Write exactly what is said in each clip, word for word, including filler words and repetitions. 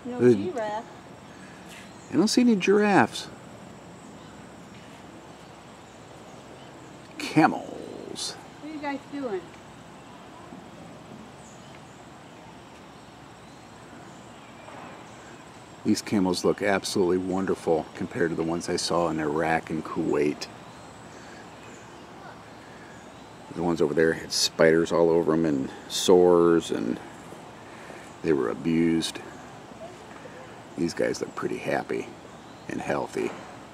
No The- giraffe. I don't see any giraffes. Camels. What are you guys doing? These camels look absolutely wonderful compared to the ones I saw in Iraq and Kuwait. The ones over there had spiders all over them and sores, and they were abused. These guys look pretty happy and healthy.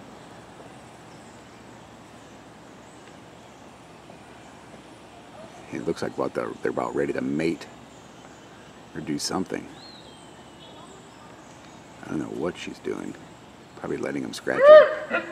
It looks like about they're, they're about ready to mate or do something. I don't know what she's doing. Probably letting them scratch it.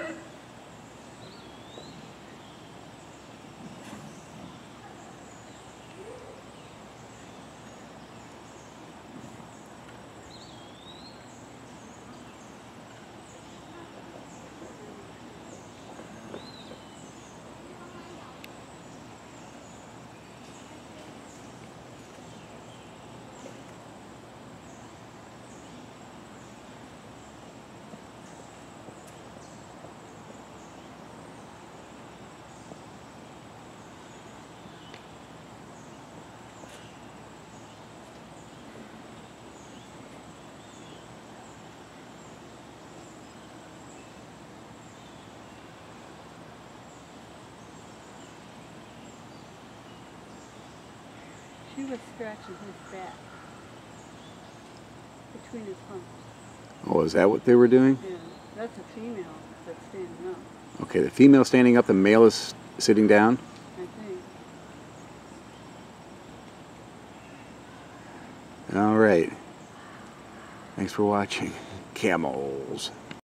She was scratching his back. Between his humps. Oh, is that what they were doing? Yeah, that's a female that's standing up, Okay, the female standing up, the male is sitting down. I think. All right. Thanks for watching. Camels.